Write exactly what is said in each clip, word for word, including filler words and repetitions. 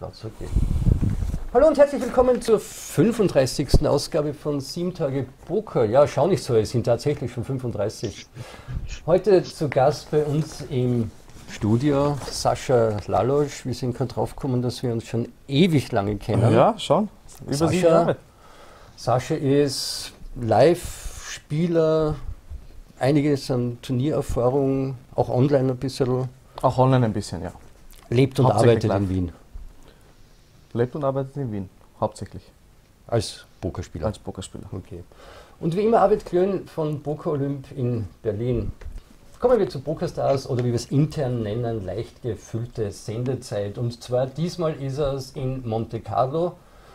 Schwarz, okay. Hallo und herzlich willkommen zur fünfunddreißigsten Ausgabe von sieben Tage Poker. Ja, schau nicht so, es sind tatsächlich schon fünfunddreißig. Heute zu Gast bei uns im Studio Sascha Lalosch. Wir sind gerade drauf gekommen, dass wir uns schon ewig lange kennen. Ja, schon. Über Sascha, sieben Jahre. Sascha ist Live-Spieler, einiges an Turniererfahrung, auch online ein bisschen. Auch online ein bisschen, ja. Lebt und Hauptsächlich arbeitet live. in Wien. Lebt und arbeitet in Wien, hauptsächlich. Als Pokerspieler. Als Pokerspieler. Okay. Und wie immer Arvid Klön von Poker Olymp in Berlin. Kommen wir zu PokerStars oder wie wir es intern nennen, leicht gefüllte Sendezeit. Und zwar diesmal ist es in Monte Carlo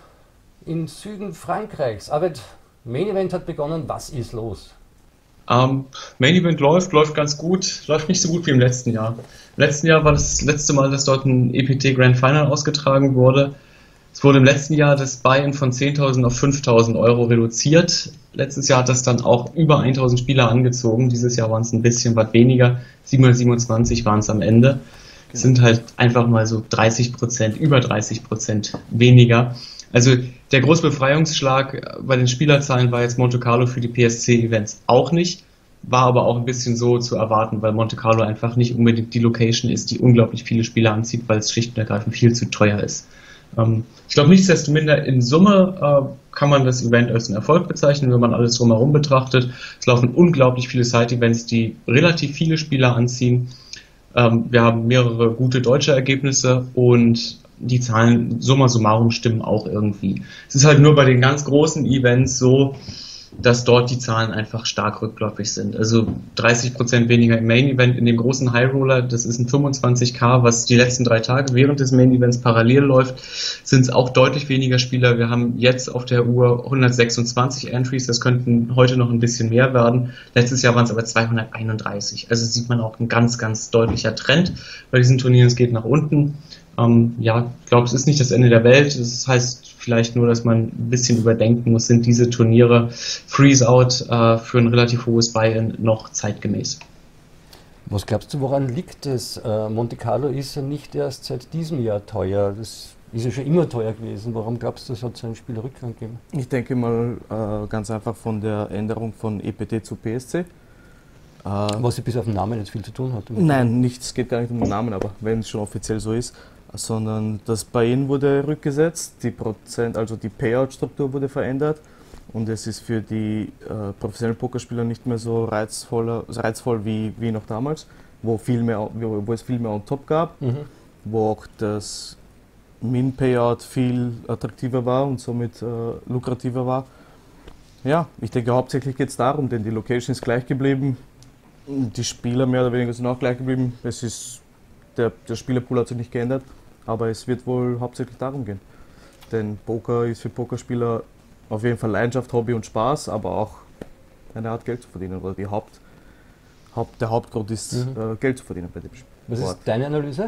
im Süden Frankreichs. Arvid, Main Event hat begonnen, was ist los? Ähm, Main Event läuft, läuft ganz gut, läuft nicht so gut wie im letzten Jahr. Im letzten Jahr war das letzte Mal, dass dort ein E P T Grand Final ausgetragen wurde. Es wurde im letzten Jahr das Buy-in von zehntausend auf fünftausend Euro reduziert. Letztes Jahr hat das dann auch über tausend Spieler angezogen. Dieses Jahr waren es ein bisschen was weniger. siebenhundertsiebenundzwanzig waren es am Ende. Es sind halt einfach mal so dreißig Prozent, über dreißig Prozent weniger. Also der große Befreiungsschlag bei den Spielerzahlen war jetzt Monte Carlo für die P S C-Events auch nicht. War aber auch ein bisschen so zu erwarten, weil Monte Carlo einfach nicht unbedingt die Location ist, die unglaublich viele Spieler anzieht, weil es schlicht und ergreifend viel zu teuer ist. Ich glaube, nichtsdestominder in Summe äh, kann man das Event als einen Erfolg bezeichnen, wenn man alles drumherum betrachtet. Es laufen unglaublich viele Side-Events, die relativ viele Spieler anziehen. Ähm, wir haben mehrere gute deutsche Ergebnisse und die Zahlen summa summarum stimmen auch irgendwie. Es ist halt nur bei den ganz großen Events so, dass dort die Zahlen einfach stark rückläufig sind. Also dreißig Prozent weniger im Main Event. In dem großen High Roller, das ist ein fünfundzwanzig K, was die letzten drei Tage während des Main Events parallel läuft, sind es auch deutlich weniger Spieler. Wir haben jetzt auf der Uhr hundertsechsundzwanzig Entries, das könnten heute noch ein bisschen mehr werden. Letztes Jahr waren es aber zweihunderteinunddreißig. Also sieht man auch ein ganz, ganz deutlicher Trend bei diesen Turnieren. Es geht nach unten. Ähm, ja, ich glaube, es ist nicht das Ende der Welt. Das heißt vielleicht nur, dass man ein bisschen überdenken muss, sind diese Turniere Freeze-Out äh, für ein relativ hohes Buy-in noch zeitgemäß. Was glaubst du, woran liegt es? Äh, Monte Carlo ist ja nicht erst seit diesem Jahr teuer. Das ist ja schon immer teuer gewesen. Warum glaubst du, es hat so einen Spielerrückgang gegeben? Ich denke mal äh, ganz einfach von der Änderung von E P T zu P S C. Äh, Was ja bis auf den Namen nicht viel zu tun hat. Nein, nichts, geht gar nicht um den Namen, aber wenn es schon offiziell so ist. Sondern das Buy-in wurde rückgesetzt, die Prozent, also die Payout-Struktur wurde verändert und es ist für die äh, professionellen Pokerspieler nicht mehr so reizvoller, reizvoll wie, wie noch damals, wo, viel mehr, wo, wo es viel mehr on top gab, mhm. wo auch das Min-Payout viel attraktiver war und somit äh, lukrativer war. Ja, ich denke hauptsächlich geht es darum, denn die Location ist gleich geblieben, die Spieler mehr oder weniger sind auch gleich geblieben, es ist, der, der Spielerpool hat sich nicht geändert. Aber es wird wohl hauptsächlich darum gehen. Denn Poker ist für Pokerspieler auf jeden Fall Leidenschaft, Hobby und Spaß, aber auch eine Art Geld zu verdienen. Oder die Haupt, Haupt, der Hauptgrund ist, mhm. äh, Geld zu verdienen bei dem Spiel. Was ist deine Analyse?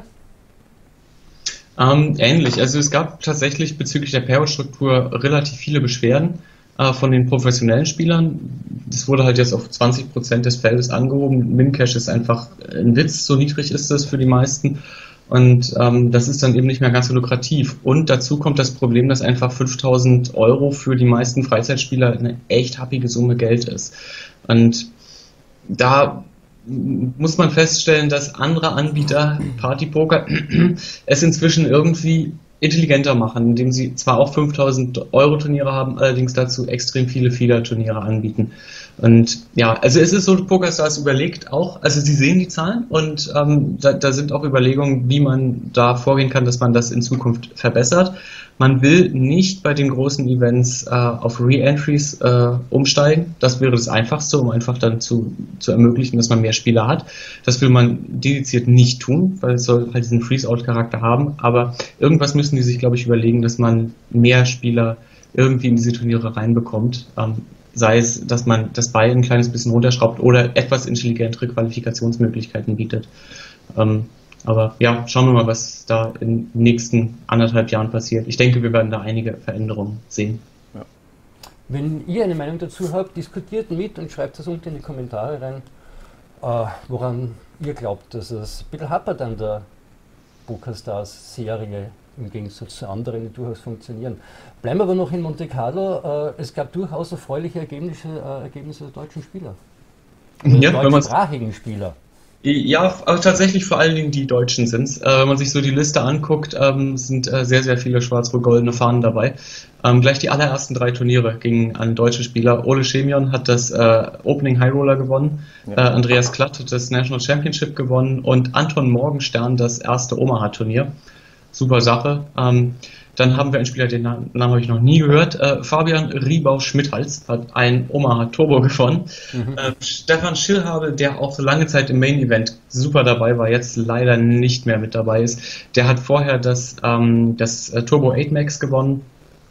Ähm, ähnlich. Also es gab tatsächlich bezüglich der Payout-Struktur relativ viele Beschwerden äh, von den professionellen Spielern. Das wurde halt jetzt auf zwanzig Prozent des Feldes angehoben. Min-Cash ist einfach ein Witz, so niedrig ist das für die meisten. Und ähm, das ist dann eben nicht mehr ganz so lukrativ. Und dazu kommt das Problem, dass einfach fünftausend Euro für die meisten Freizeitspieler eine echt happige Summe Geld ist. Und da muss man feststellen, dass andere Anbieter, Partypoker, es inzwischen irgendwie intelligenter machen, indem sie zwar auch fünftausend Euro Turniere haben, allerdings dazu extrem viele Feeder-Turniere anbieten. Und ja, also es ist so, PokerStars überlegt auch, also sie sehen die Zahlen und ähm, da, da sind auch Überlegungen, wie man da vorgehen kann, dass man das in Zukunft verbessert. Man will nicht bei den großen Events äh, auf Re-Entries äh, umsteigen. Das wäre das Einfachste, um einfach dann zu, zu ermöglichen, dass man mehr Spieler hat. Das will man dediziert nicht tun, weil es soll halt diesen Freeze-Out-Charakter haben. Aber irgendwas müssen die sich, glaube ich, überlegen, dass man mehr Spieler irgendwie in diese Turniere reinbekommt. Ähm, sei es, dass man das Buy-in ein kleines bisschen runterschraubt oder etwas intelligentere Qualifikationsmöglichkeiten bietet. Ähm, aber ja, schauen wir mal, was da in den nächsten anderthalb Jahren passiert. Ich denke, wir werden da einige Veränderungen sehen. Ja. Wenn ihr eine Meinung dazu habt, diskutiert mit und schreibt das unten in die Kommentare rein, äh, woran ihr glaubt, dass es ein bisschen hapert an der PokerStars-Serie im Gegensatz zu anderen, die durchaus funktionieren. Bleiben wir aber noch in Monte Carlo. Äh, es gab durchaus erfreuliche Ergebnisse, äh, Ergebnisse der deutschen Spieler. Ja, deutschsprachigen Spieler. Ja, aber tatsächlich vor allen Dingen die Deutschen sind es. Äh, wenn man sich so die Liste anguckt, ähm, sind äh, sehr, sehr viele schwarz-rot-goldene Fahnen dabei. Ähm, gleich die allerersten drei Turniere gingen an deutsche Spieler. Ole Schemion hat das äh, Opening High Roller gewonnen, ja. äh, Andreas Klatt hat das National Championship gewonnen und Anton Morgenstern das erste Omaha-Turnier. Super Sache. Ähm, Dann haben wir einen Spieler, den Namen, Namen habe ich noch nie gehört. Äh, Fabian Riebau-Schmidhals hat ein Omaha Turbo gewonnen. Mhm. Äh, Stefan Schillhabe, der auch so lange Zeit im Main Event super dabei war, jetzt leider nicht mehr mit dabei ist. Der hat vorher das, ähm, das äh, Turbo acht Max gewonnen.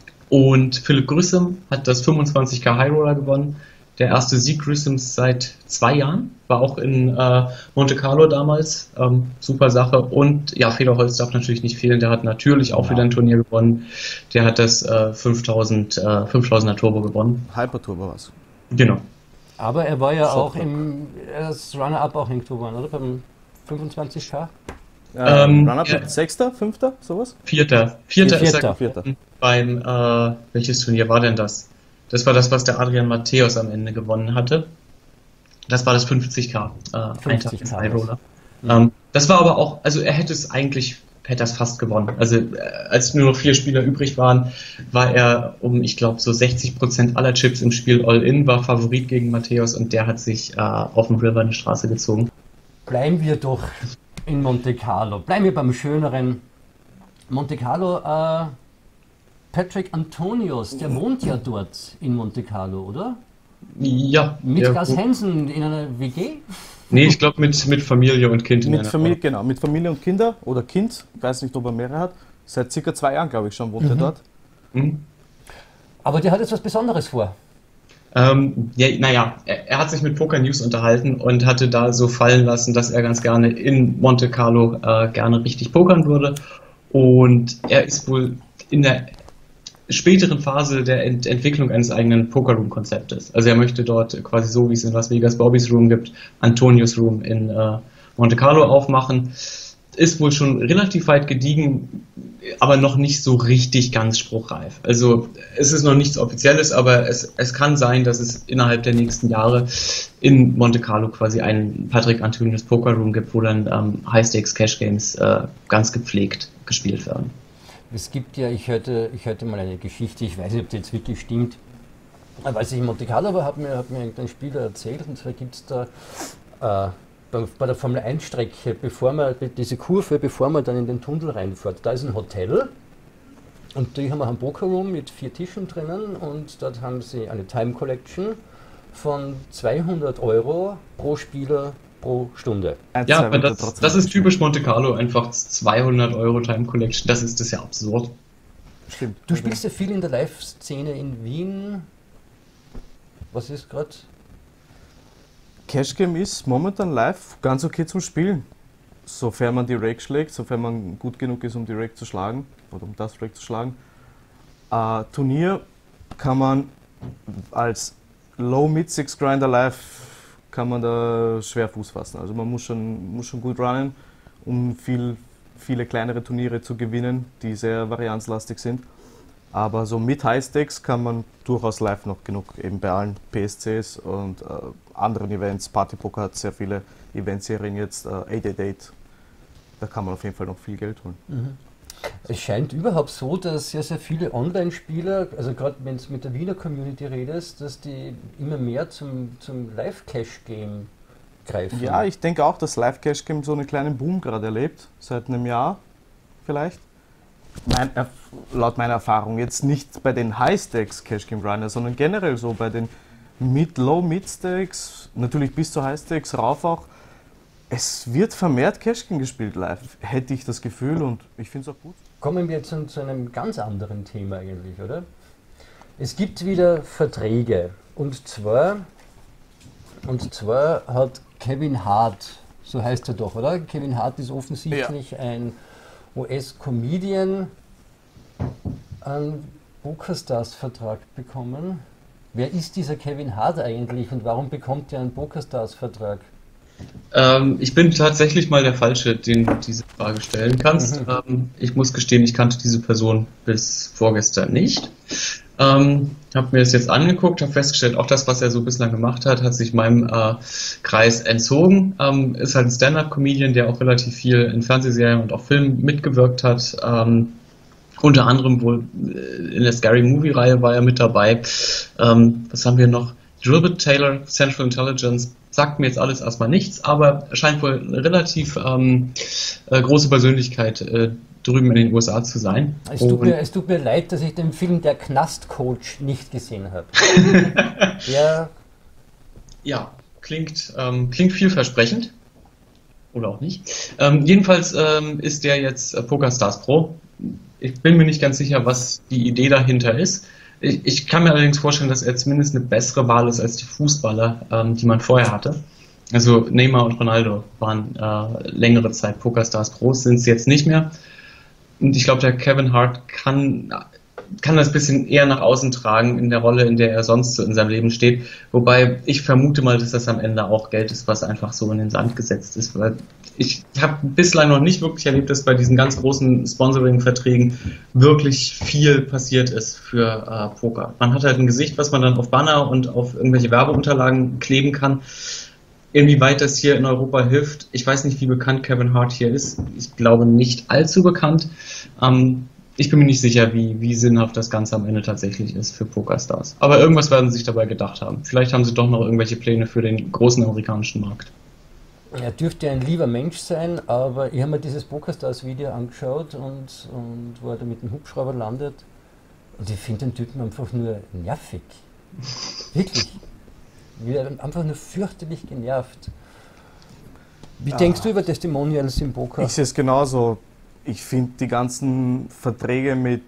Und Philipp Grüssem hat das fünfundzwanzig K High Roller gewonnen. Der erste Sieg Grüssems seit zwei Jahren, war auch in äh, Monte Carlo damals, ähm, super Sache. Und ja, Federholz darf natürlich nicht fehlen, der hat natürlich auch ja. wieder ein Turnier gewonnen. Der hat das äh, fünftausend, äh, fünftausender Turbo gewonnen. Hyper-Turbo was. Genau. Aber er war ja auch im das Runner-Up auch in Turbo, oder? Beim fünfundzwanzig K? Ähm, Runner-Up ja. Sechster, Fünfter, sowas? Vierter. Vierter, Vierter. ist er Vierter. Beim, äh, welches Turnier war denn das? Das war das, was der Adrian Matthäus am Ende gewonnen hatte. Das war das fünfzig K. Äh, fünfzig K. High Roller. Mhm. Ähm, das war aber auch, also er hätte es eigentlich, hätte das fast gewonnen. Also äh, als nur noch vier Spieler übrig waren, war er um, ich glaube, so sechzig Prozent aller Chips im Spiel All-In, war Favorit gegen Matthäus und der hat sich äh, auf dem River eine Straße gezogen. Bleiben wir doch in Monte Carlo. Bleiben wir beim schöneren Monte Carlo. Äh, Patrick Antonius, der wohnt ja dort in Monte Carlo, oder? Ja. Mit ja, Gas Hansen in einer W G? Nee, ich glaube mit, mit Familie und Kind. Mit Familie, genau, mit Familie und Kinder oder Kind, ich weiß nicht, ob er mehrere hat. Seit circa zwei Jahren, glaube ich, schon wohnt mhm. er dort. Mhm. Aber der hat jetzt was Besonderes vor. Ähm, ja, naja, er, er hat sich mit Poker News unterhalten und hatte da so fallen lassen, dass er ganz gerne in Monte Carlo äh, gerne richtig pokern würde. Und er ist wohl in der späteren Phase der Ent Entwicklung eines eigenen Poker-Room-Konzeptes. Also er möchte dort quasi so, wie es in Las Vegas Bobby's Room gibt, Antonius Room in äh, Monte Carlo aufmachen. Ist wohl schon relativ weit gediegen, aber noch nicht so richtig ganz spruchreif. Also es ist noch nichts Offizielles, aber es, es kann sein, dass es innerhalb der nächsten Jahre in Monte Carlo quasi einen Patrick Antonius Poker Room gibt, wo dann ähm, High-Stakes-Cash-Games äh, ganz gepflegt gespielt werden. Es gibt ja, ich hörte, ich hörte mal eine Geschichte, ich weiß nicht, ob die jetzt wirklich stimmt, aber als ich in Monte Carlo war, hat mir, hat mir ein Spieler erzählt, und zwar gibt es da äh, bei, bei der Formel eins Strecke, bevor man diese Kurve, bevor man dann in den Tunnel reinfährt, da ist ein Hotel und die haben auch einen Poker Room mit vier Tischen drinnen und dort haben sie eine Time Collection von zweihundert Euro pro Spieler pro Stunde. Ja, aber das, das ist typisch Monte Carlo, einfach zweihundert Euro Time Collection, das ist das ja absurd. Stimmt. Du spielst ja viel in der Live-Szene in Wien. Was ist gerade? Cash Game ist momentan live ganz okay zum Spielen. Sofern man die Rake schlägt, sofern man gut genug ist, um die Rake zu schlagen, oder um das Rake zu schlagen. Äh, Turnier kann man als Low-Mid-Six-Grinder live kann man da schwer Fuß fassen. Also man muss schon, muss schon gut runnen, um viel, viele kleinere Turniere zu gewinnen, die sehr varianzlastig sind. Aber so mit High-Stakes kann man durchaus live noch genug, eben bei allen P S Cs und äh, anderen Events. Partypoker hat sehr viele Eventserien jetzt, äh, acht acht acht, da kann man auf jeden Fall noch viel Geld holen. Mhm. Es scheint überhaupt so, dass sehr, sehr viele Online-Spieler, also gerade wenn du mit der Wiener Community redest, dass die immer mehr zum, zum Live-Cash-Game greifen. Ja, ich denke auch, dass Live-Cash-Game so einen kleinen Boom gerade erlebt, seit einem Jahr vielleicht. Mein, äh, laut meiner Erfahrung jetzt nicht bei den High-Stakes-Cash-Game-Runners, sondern generell so bei den Mid-Low-Mid-Stakes, natürlich bis zu High-Stakes rauf auch. Es wird vermehrt Cash-Game gespielt live, hätte ich das Gefühl, und ich finde es auch gut. Kommen wir jetzt zu, zu einem ganz anderen Thema eigentlich, oder? Es gibt wieder Verträge, und zwar, und zwar hat Kevin Hart, so heißt er doch, oder? Kevin Hart ist offensichtlich ja. ein U S-Comedian, einen PokerStars-Vertrag bekommen. Wer ist dieser Kevin Hart eigentlich und warum bekommt er einen PokerStars-Vertrag? Ähm, ich bin tatsächlich mal der Falsche, den du diese Frage stellen kannst. Mhm. Ähm, ich muss gestehen, ich kannte diese Person bis vorgestern nicht. Ähm, habe mir das jetzt angeguckt, habe festgestellt, auch das, was er so bislang gemacht hat, hat sich meinem äh, Kreis entzogen. Ähm, ist halt ein Stand-up-Comedian, der auch relativ viel in Fernsehserien und auch Filmen mitgewirkt hat. Ähm, unter anderem wohl äh, in der Scary Movie-Reihe war er mit dabei. Ähm, was haben wir noch? Gilbert Taylor, Central Intelligence, sagt mir jetzt alles erstmal nichts, aber scheint wohl eine relativ ähm, äh, große Persönlichkeit äh, drüben in den U S A zu sein. Es tut, Und mir, es tut mir leid, dass ich den Film Der Knastcoach nicht gesehen habe. Der, ja, klingt, ähm, klingt vielversprechend. Oder auch nicht. Ähm, jedenfalls ähm, ist der jetzt äh, PokerStars Pro. Ich bin mir nicht ganz sicher, was die Idee dahinter ist. Ich, ich kann mir allerdings vorstellen, dass er zumindest eine bessere Wahl ist als die Fußballer, ähm, die man vorher hatte. Also Neymar und Ronaldo waren äh, längere Zeit PokerStars Pros, sind es jetzt nicht mehr. Und ich glaube, der Kevin Hart kann, kann das ein bisschen eher nach außen tragen in der Rolle, in der er sonst so in seinem Leben steht. Wobei ich vermute mal, dass das am Ende auch Geld ist, was einfach so in den Sand gesetzt ist. Weil ich habe bislang noch nicht wirklich erlebt, dass bei diesen ganz großen Sponsoring-Verträgen wirklich viel passiert ist für äh, Poker. Man hat halt ein Gesicht, was man dann auf Banner und auf irgendwelche Werbeunterlagen kleben kann. Inwieweit das hier in Europa hilft, ich weiß nicht, wie bekannt Kevin Hart hier ist. Ich glaube nicht allzu bekannt. Ähm, ich bin mir nicht sicher, wie, wie sinnhaft das Ganze am Ende tatsächlich ist für PokerStars. Aber irgendwas werden sie sich dabei gedacht haben. Vielleicht haben sie doch noch irgendwelche Pläne für den großen amerikanischen Markt. er dürfte ein lieber Mensch sein, aber ich habe mir dieses PokerStars-Video angeschaut und, und wo er da mit dem Hubschrauber landet. Und ich finde den Typen einfach nur nervig. Wirklich. Wir haben einfach nur fürchterlich genervt. Wie Ja. denkst du über Testimonials im Poker? Ich sehe es genauso. Ich finde die ganzen Verträge mit,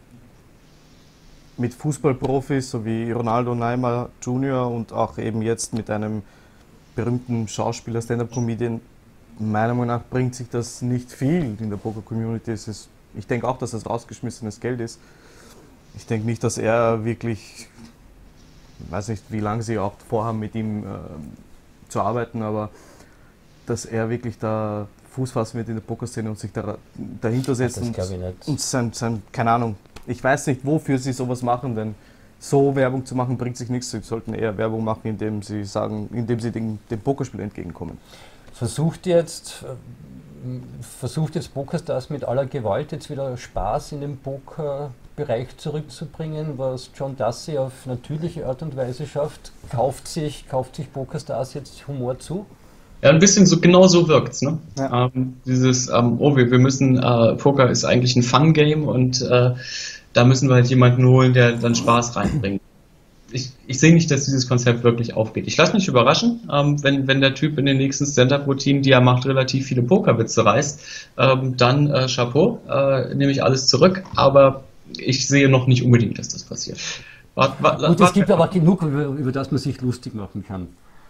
mit Fußballprofis, so wie Ronaldo, Neymar Junior und auch eben jetzt mit einem berühmten Schauspieler, Stand-Up-Comedian, meiner Meinung nach bringt sich das nicht viel in der Poker-Community. Es ist, ich denke auch, dass das rausgeschmissenes Geld ist. Ich denke nicht, dass er wirklich, ich weiß nicht, wie lange sie auch vorhaben, mit ihm äh, zu arbeiten, aber dass er wirklich da Fuß fassen wird in der Pokerszene und sich da, dahinter setzt Das und, glaube ich nicht. und sein, sein, keine Ahnung, ich weiß nicht, wofür sie sowas machen, denn so Werbung zu machen bringt sich nichts. Sie sollten eher Werbung machen, indem sie sagen, indem sie dem, dem Pokerspiel entgegenkommen. Versucht jetzt, äh, versucht jetzt PokerStars mit aller Gewalt jetzt wieder Spaß in den Pokerbereich zurückzubringen, was John Dussey auf natürliche Art und Weise schafft. Kauft sich, kauft sich PokerStars jetzt Humor zu? Ja, ein bisschen so, genau so wirkt's, ne? Ja. Ähm, dieses, ähm, oh, wir, wir müssen, äh, Poker ist eigentlich ein Fun-Game und äh, da müssen wir halt jemanden holen, der dann Spaß reinbringt. Ich, ich sehe nicht, dass dieses Konzept wirklich aufgeht. Ich lasse mich überraschen, ähm, wenn, wenn der Typ in den nächsten Stand-Up-Routinen, die er macht, relativ viele Pokerwitze reißt, ähm, dann äh, Chapeau, äh, nehme ich alles zurück, aber ich sehe noch nicht unbedingt, dass das passiert. Wart, wart, Gut, es wart, gibt aber genug, über, über das man sich lustig machen kann.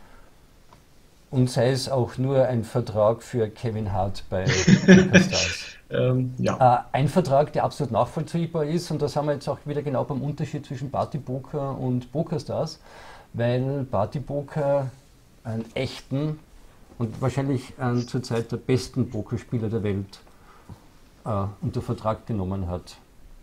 Und sei es auch nur ein Vertrag für Kevin Hart bei PokerStars. ähm, ja. Äh, ein Vertrag, der absolut nachvollziehbar ist, und das haben wir jetzt auch wieder genau beim Unterschied zwischen Partypoker und PokerStars, weil Partypoker einen echten und wahrscheinlich einen zurzeit der besten Pokerspieler der Welt äh, unter Vertrag genommen hat.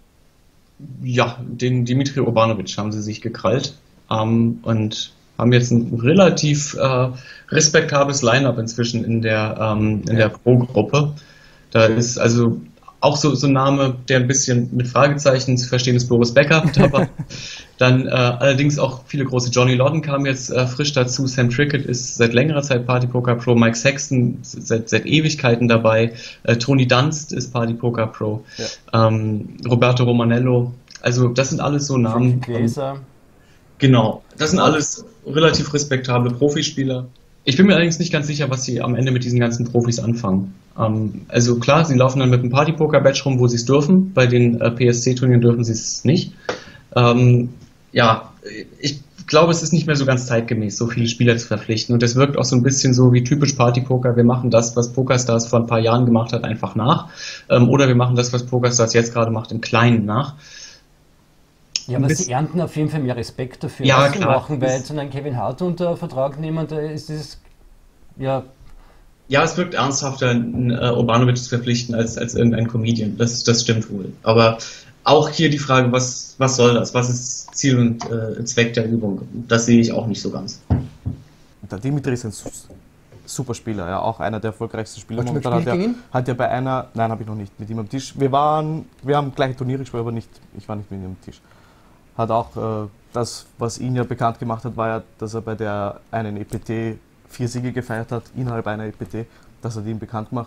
Ja, den Dimitri Urbanovic haben sie sich gekrallt ähm, und haben jetzt ein relativ äh, respektables Line-Up inzwischen in der, ähm, in der Pro-Gruppe. Da ist also auch so, so ein Name, der ein bisschen mit Fragezeichen zu verstehen ist, Boris Becker. Aber dann äh, allerdings auch viele große. Johnny Lodden kam jetzt äh, frisch dazu. Sam Trickett ist seit längerer Zeit Party Poker Pro. Mike Sexton seit, seit Ewigkeiten dabei. Äh, Tony Dunst ist Party Poker Pro. Ja. Ähm, Roberto Romanello. Also das sind alles so Namen. Gläser. Genau, das sind alles relativ respektable Profispieler. Ich bin mir allerdings nicht ganz sicher, was sie am Ende mit diesen ganzen Profis anfangen. Ähm, also klar, sie laufen dann mit einem Party-Poker-Badge rum, wo sie es dürfen. Bei den äh, P S C-Turnieren dürfen sie es nicht. Ähm, ja, ich glaube, es ist nicht mehr so ganz zeitgemäß, so viele Spieler zu verpflichten. Und das wirkt auch so ein bisschen so wie typisch Party-Poker. Wir machen das, was PokerStars vor ein paar Jahren gemacht hat, einfach nach. Ähm, oder wir machen das, was PokerStars jetzt gerade macht, im Kleinen nach. Ja, aber sie ernten auf jeden Fall mehr Respekt dafür, ja, was sie klar. machen, weil jetzt einen Kevin Hart unter Vertrag nehmen, da ist das Ja, Ja, es wirkt ernsthafter, einen äh, Urbanovic zu verpflichten als, als irgendein Comedian. Das, das stimmt wohl. Aber auch hier die Frage, was, was soll das? Was ist Ziel und äh, Zweck der Übung? Das sehe ich auch nicht so ganz. Der Dimitri ist ein su- super Spieler, ja, auch einer der erfolgreichsten Spieler. Hast du Momentan mal hat gespielt er, hat er bei einer, nein, habe ich noch nicht mit ihm am Tisch. Wir waren, wir haben gleiche Turniere gespielt, aber nicht, ich war nicht mit ihm am Tisch. Hat auch äh, das, was ihn ja bekannt gemacht hat, war ja, dass er bei der einen E P T vier Siege gefeiert hat, innerhalb einer E P T, dass er den bekannt macht.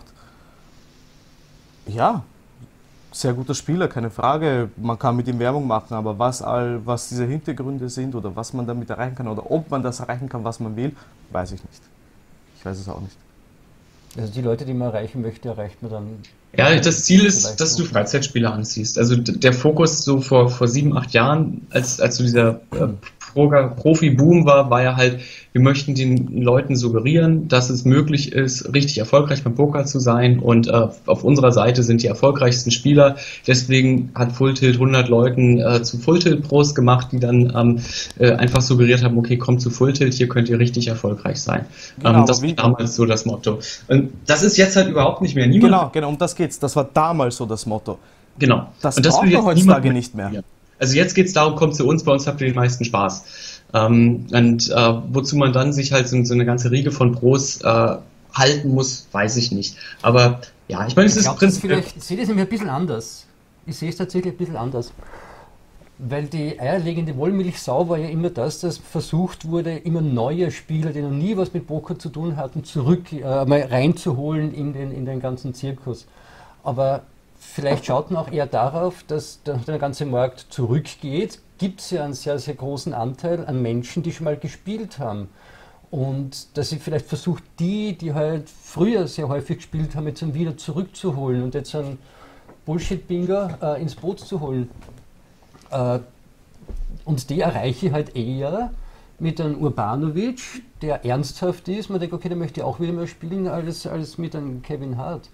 Ja, sehr guter Spieler, keine Frage. Man kann mit ihm Werbung machen, aber was, all, was diese Hintergründe sind oder was man damit erreichen kann oder ob man das erreichen kann, was man will, weiß ich nicht. Ich weiß es auch nicht. also die Leute, die man erreichen möchte, erreicht man dann. Ja, das Ziel ist, vielleicht dass du noch. Freizeitspieler anziehst. Also d- der Fokus so vor, vor sieben, acht Jahren, als, als so dieser äh, Pro- Profi-Boom war, war ja halt, wir möchten den Leuten suggerieren, dass es möglich ist, richtig erfolgreich beim Poker zu sein, und äh, auf unserer Seite sind die erfolgreichsten Spieler. Deswegen hat Full Tilt hundert Leuten äh, zu Full Tilt Pros gemacht, die dann ähm, äh, einfach suggeriert haben, okay, kommt zu Full Tilt, hier könnt ihr richtig erfolgreich sein. Genau, ähm, das aber wie- war damals so das Motto. Und das ist jetzt halt überhaupt nicht mehr. Niemand Genau, genau, um das geht's. Das war damals so das Motto. Genau. Das Und das braucht will man jetzt heutzutage niemand nicht mehr. Also jetzt geht es darum, kommt zu uns, bei uns habt ihr den meisten Spaß. Ähm, und äh, wozu man dann sich halt so, so eine ganze Riege von Pros äh, halten muss, weiß ich nicht. Aber ja, ich meine, es Ich ist glaube, prinzipiell... vielleicht, ich sehe das nämlich ein bisschen anders. Ich sehe es tatsächlich ein bisschen anders. Weil die eierlegende Wollmilchsau war ja immer das, dass versucht wurde, immer neue Spieler, die noch nie was mit Poker zu tun hatten, zurück äh, mal reinzuholen in den, in den ganzen Zirkus. Aber vielleicht schaut man auch eher darauf, dass der, der ganze Markt zurückgeht. Gibt es ja einen sehr, sehr großen Anteil an Menschen, die schon mal gespielt haben. Und dass sie vielleicht versucht, die, die halt früher sehr häufig gespielt haben, jetzt dann wieder zurückzuholen und jetzt einen Bullshit-Binger äh, ins Boot zu holen. Äh, und die erreiche ich halt eher mit einem Urbanovic, der ernsthaft ist. Man denkt, okay, der möchte auch wieder mal spielen, als, als mit einem Kevin Hart.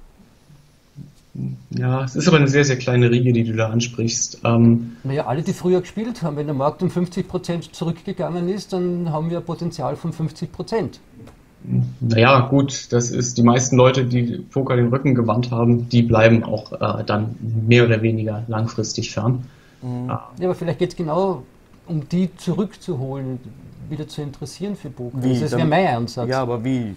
Ja, es ist aber eine sehr, sehr kleine Riege, die du da ansprichst. Ähm, Naja, alle, die früher gespielt haben, wenn der Markt um fünfzig Prozent zurückgegangen ist, dann haben wir ein Potenzial von fünfzig Prozent. naja, gut, das ist die meisten Leute, die Poker den Rücken gewandt haben, die bleiben auch äh, dann mehr oder weniger langfristig fern. Ja, aber vielleicht geht es genau um die zurückzuholen, wieder zu interessieren für Poker. Wie, Das wäre dann- mein Ansatz. Ja, aber wie?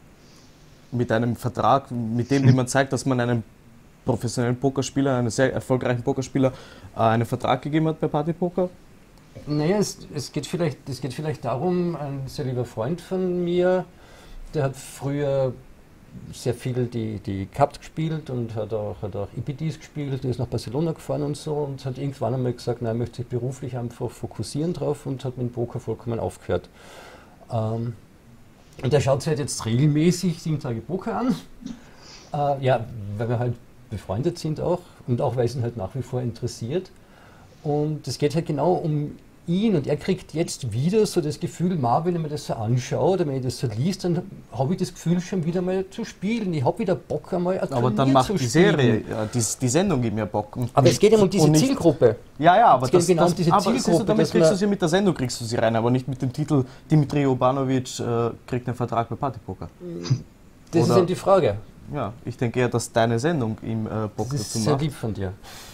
Mit einem Vertrag, mit dem, dem man zeigt, dass man einem professionellen Pokerspieler, einem sehr erfolgreichen Pokerspieler, äh, einen Vertrag gegeben hat bei Partypoker? Naja, es, es, geht vielleicht, es geht vielleicht darum, ein sehr lieber Freund von mir, der hat früher sehr viel die, die Cups gespielt und hat auch, hat auch E P Ds gespielt, der ist nach Barcelona gefahren und so und hat irgendwann einmal gesagt, nein, er möchte sich beruflich einfach fokussieren drauf und hat mit dem Poker vollkommen aufgehört. Ähm, und er schaut sich halt jetzt regelmäßig sieben Tage Poker an, äh, ja, weil wir halt befreundet sind auch und auch weil es ihn halt nach wie vor interessiert. Und es geht halt genau um ihn und er kriegt jetzt wieder so das Gefühl, mal, wenn ich mir das so anschaue oder wenn ich das so liest, dann habe ich das Gefühl, schon wieder mal zu spielen. Ich habe wieder Bock, einmal ein Aber Turnier dann macht zu die spielen. Serie, ja, die, die Sendung gibt mir Bock. Und- Aber es geht ja um diese und nicht- Zielgruppe. Ja, ja, aber Es geht das, genau das, um diese aber siehst Zielgruppe, du, damit dass kriegst man- du sie mit der Sendung kriegst du sie rein, aber nicht mit dem Titel Dimitri Urbanovic äh, kriegt einen Vertrag bei Partypoker. Das ist Oder- eben die Frage. Ja, ich denke eher, dass deine Sendung ihm äh, Bock Das dazu ist sehr macht. lieb von dir.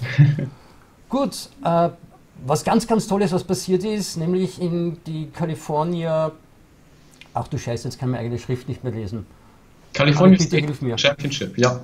Gut, äh, was ganz, ganz Tolles, was passiert ist, nämlich in die California. Ach du Scheiße, jetzt kann man eigene Schrift nicht mehr lesen. California Aber bitte hilf State mir. Championship, ja.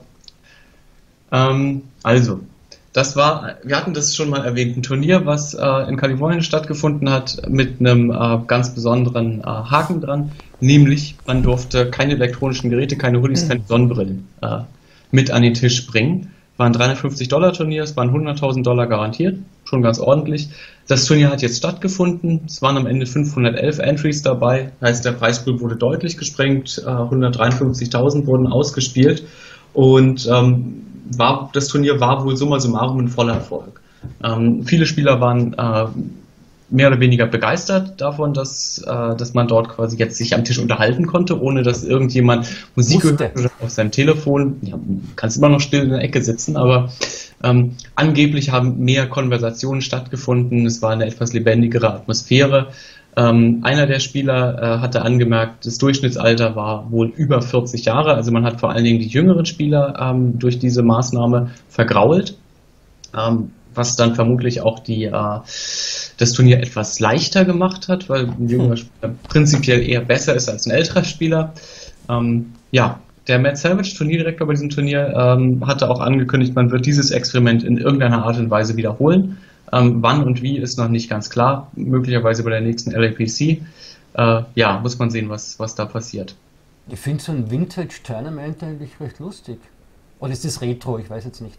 Ähm, also, das war, wir hatten das schon mal erwähnt, ein Turnier, was äh, in Kalifornien stattgefunden hat, mit einem äh, ganz besonderen äh, Haken dran, nämlich man durfte keine elektronischen Geräte, keine Hoodies, keine Sonnenbrillen äh, mit an den Tisch bringen. War ein dreihundertfünfzig Dollar Turnier, es waren hunderttausend Dollar garantiert, schon ganz ordentlich. Das Turnier hat jetzt stattgefunden, es waren am Ende fünfhundertelf Entries dabei, heißt der Preispool wurde deutlich gesprengt, äh, hundertdreiundfünfzigtausend wurden ausgespielt und ähm, war, das Turnier war wohl summa summarum ein voller Erfolg. Ähm, viele Spieler waren äh, mehr oder weniger begeistert davon, dass, äh, dass man dort quasi jetzt sich am Tisch unterhalten konnte, ohne dass irgendjemand Musik Musste. gehört oder auf seinem Telefon. Ja, kannst immer noch still in der Ecke sitzen, aber ähm, angeblich haben mehr Konversationen stattgefunden. Es war eine etwas lebendigere Atmosphäre. Ähm, einer der Spieler äh, hatte angemerkt, das Durchschnittsalter war wohl über vierzig Jahre. Also man hat vor allen Dingen die jüngeren Spieler ähm, durch diese Maßnahme vergrault, ähm, was dann vermutlich auch die, äh, das Turnier etwas leichter gemacht hat, weil ein jüngerer Spieler prinzipiell eher besser ist als ein älterer Spieler. Ähm, ja, der Matt Savage, Turnierdirektor bei diesem Turnier, ähm, hatte auch angekündigt, man wird dieses Experiment in irgendeiner Art und Weise wiederholen. Ähm, wann und wie ist noch nicht ganz klar, möglicherweise bei der nächsten L A P C. Äh, ja, muss man sehen, was, was da passiert. Ich finde so ein Vintage-Tournament eigentlich recht lustig. Oder ist das Retro? Ich weiß jetzt nicht.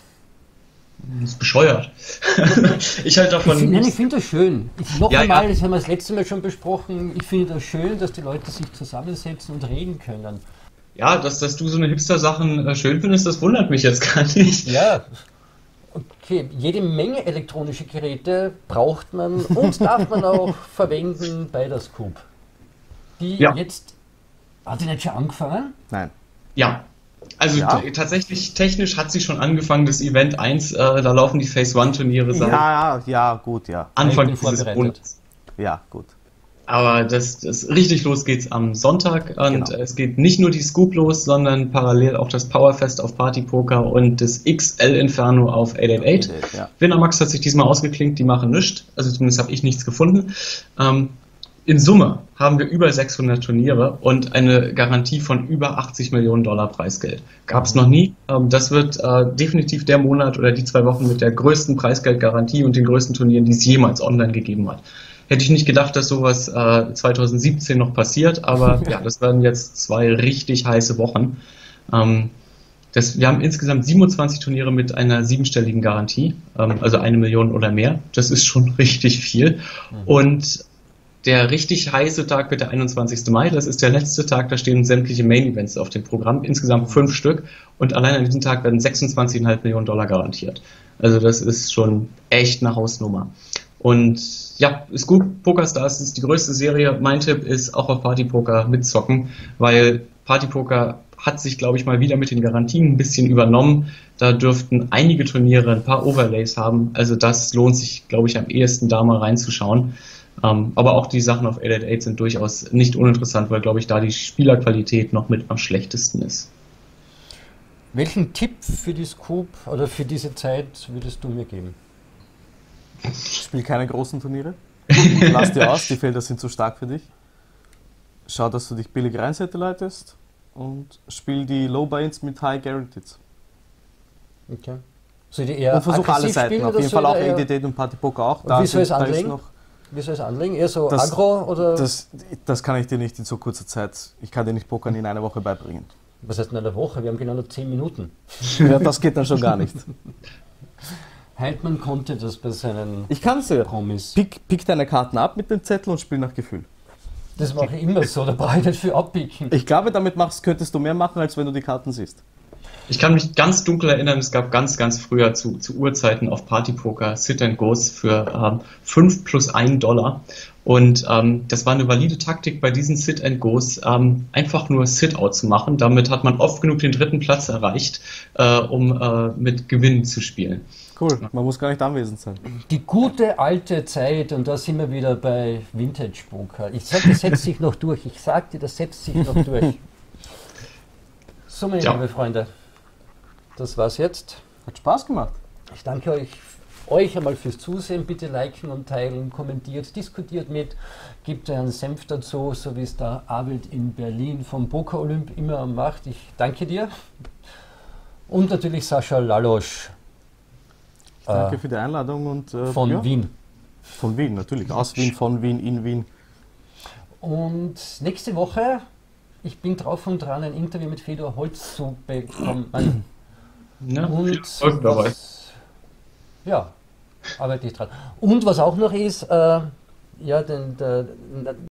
Das ist bescheuert. Ich halte davon Ich find, nein, ich nichts. finde das schön. Ich, noch Ja, einmal, ja. das haben wir das letzte Mal schon besprochen, ich finde das schön, dass die Leute sich zusammensetzen und reden können. Ja, dass, dass du so eine Hipster-Sachen äh, schön findest, das wundert mich jetzt gar nicht. Ja, okay, jede Menge elektronische Geräte braucht man und darf man auch verwenden bei der Scoop. Die Ja. jetzt, hat die nicht schon angefangen? Nein. Ja, also Ja. t- tatsächlich technisch hat sie schon angefangen, das Event eins, äh, da laufen die Phase One Turniere seit Ja, ja, gut, ja. Anfang Ich bin dieses vorbereitet. Monats. Ja, gut. Aber das, das richtig los geht's am Sonntag und Genau. es geht nicht nur die Scoop los, sondern parallel auch das Powerfest auf Party Poker und das X L Inferno auf achthundertachtzig. Ja. Winamax hat sich diesmal ausgeklinkt, die machen nichts, also zumindest habe ich nichts gefunden. Ähm, in Summe haben wir über sechshundert Turniere und eine Garantie von über achtzig Millionen Dollar Preisgeld. Gab es noch nie. Ähm, das wird äh, definitiv der Monat oder die zwei Wochen mit der größten Preisgeldgarantie und den größten Turnieren, die es jemals online gegeben hat. Hätte ich nicht gedacht, dass sowas äh, zwanzig siebzehn noch passiert, aber ja, das werden jetzt zwei richtig heiße Wochen. Ähm, das, wir haben insgesamt siebenundzwanzig Turniere mit einer siebenstelligen Garantie, ähm, also eine Million oder mehr. Das ist schon richtig viel. Mhm. Und der richtig heiße Tag wird der einundzwanzigsten Mai, das ist der letzte Tag, da stehen sämtliche Main-Events auf dem Programm, insgesamt fünf Stück und allein an diesem Tag werden sechsundzwanzig Komma fünf Millionen Dollar garantiert. Also das ist schon echt eine Hausnummer. Und ja, Scoop PokerStars ist die größte Serie. Mein Tipp ist auch auf Party Poker mitzocken, weil Party Poker hat sich, glaube ich, mal wieder mit den Garantien ein bisschen übernommen. Da dürften einige Turniere ein paar Overlays haben. Also das lohnt sich, glaube ich, am ehesten da mal reinzuschauen. Ähm, aber auch die Sachen auf achthundertachtzig sind durchaus nicht uninteressant, weil, glaube ich, da die Spielerqualität noch mit am schlechtesten ist. Welchen Tipp für die Scoop oder für diese Zeit würdest du mir geben? Spiel keine großen Turniere. Lass dir aus, die Felder sind zu stark für dich. Schau, dass du dich billig reinsettelightest und spiel die Low Buy-ins mit High Guarantees. Okay. Soll ich eher Und versuch alle aggressiv Seiten, spielen auf oder jeden soll Fall auch ich eher- achthundertachtzig und Party Poker auch. Und wie soll es sind- da ist anlegen? noch- Wie soll es anlegen? Eher so Das- aggro oder Das, das kann ich dir nicht in so kurzer Zeit. Ich kann dir nicht Pokern in einer Woche beibringen. was heißt in einer Woche? Wir haben genau noch zehn Minuten. Ja, das geht dann schon gar nicht. Heidmann konnte das bei seinen Ich kann es dir. Promis. Pick, pick deine Karten ab mit dem Zettel und spiel nach Gefühl. Das mache ich immer so, da brauche ich nicht viel abpicken. Ich glaube, damit machst, könntest du mehr machen, als wenn du die Karten siehst. Ich kann mich ganz dunkel erinnern, es gab ganz, ganz früher zu, zu Urzeiten auf Partypoker Sit and Goes für ähm, fünf plus ein Dollar. Und ähm, das war eine valide Taktik bei diesen Sit and Goes, ähm, einfach nur Sit-Out zu machen. Damit hat man oft genug den dritten Platz erreicht, äh, um äh, mit Gewinn zu spielen. Cool, man muss gar nicht anwesend sein. Die gute alte Zeit, und da sind wir wieder bei Vintage Poker. Ich sage, das setzt sich noch durch. Ich sage dir, das setzt sich noch durch. So, meine Ja. liebe Freunde, das war's jetzt. Hat Spaß gemacht. Ich danke euch, euch einmal fürs Zusehen. Bitte liken und teilen, kommentiert, diskutiert mit, gebt euren Senf dazu, so wie es der Arvid in Berlin vom Poker Olymp immer macht. Ich danke dir. Und natürlich Sascha Lalosch Danke äh, für die Einladung und äh, von ja, Wien. von Wien, natürlich. Aus Wien, von Wien, in Wien. Und nächste Woche, ich bin drauf und dran, ein Interview mit Fedor Holz zu bekommen. Ja, viel Und Erfolg dabei. was, ja, arbeite ich dran. Und was auch noch ist, äh, ja, den, der,